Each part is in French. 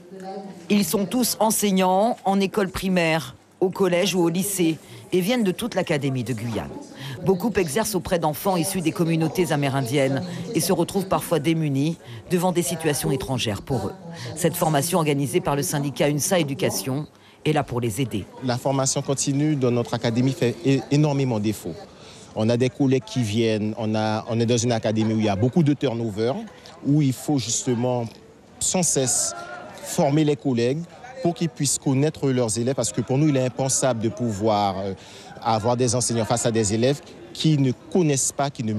Ils sont tous enseignants en école primaire, au collège ou au lycée et viennent de toute l'Académie de Guyane. Beaucoup exercent auprès d'enfants issus des communautés amérindiennes et se retrouvent parfois démunis devant des situations étrangères pour eux. Cette formation organisée par le syndicat UNSA Éducation est là pour les aider. La formation continue dans notre académie fait énormément défaut. On a des collègues qui viennent, on est dans une académie où il y a beaucoup de turnover, où il faut justement sans cesse former les collègues pour qu'ils puissent connaître leurs élèves, parce que pour nous, il est impensable de pouvoir avoir des enseignants face à des élèves qui ne connaissent pas, qui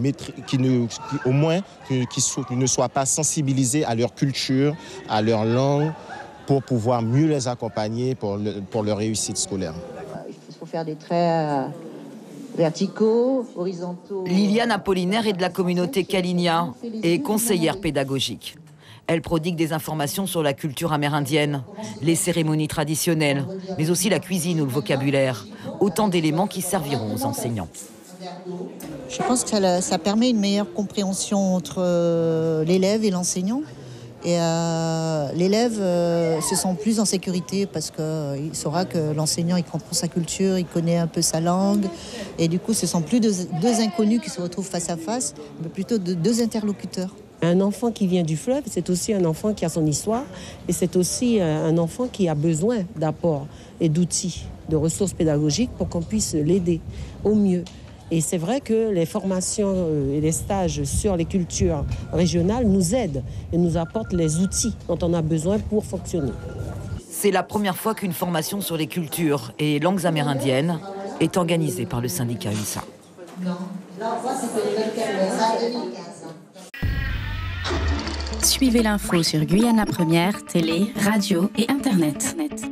ne soient pas sensibilisés à leur culture, à leur langue, pour pouvoir mieux les accompagner pour leur réussite scolaire. Il faut faire des traits verticaux, horizontaux. Liliane Apollinaire est de la communauté Kalinia et conseillère pédagogique. Elle prodigue des informations sur la culture amérindienne, les cérémonies traditionnelles, mais aussi la cuisine ou le vocabulaire. Autant d'éléments qui serviront aux enseignants. Je pense que ça permet une meilleure compréhension entre l'élève et l'enseignant. Et l'élève se sent plus en sécurité parce qu'il saura que l'enseignant il comprend sa culture, il connaît un peu sa langue. Et du coup, ce ne sont plus deux inconnus qui se retrouvent face à face, mais plutôt deux interlocuteurs. Un enfant qui vient du fleuve, c'est aussi un enfant qui a son histoire et c'est aussi un enfant qui a besoin d'apports et d'outils, de ressources pédagogiques pour qu'on puisse l'aider au mieux. Et c'est vrai que les formations et les stages sur les cultures régionales nous aident et nous apportent les outils dont on a besoin pour fonctionner. C'est la première fois qu'une formation sur les cultures et langues amérindiennes est organisée par le syndicat UNSA. Suivez l'info sur Guyana Première, télé, radio et Internet.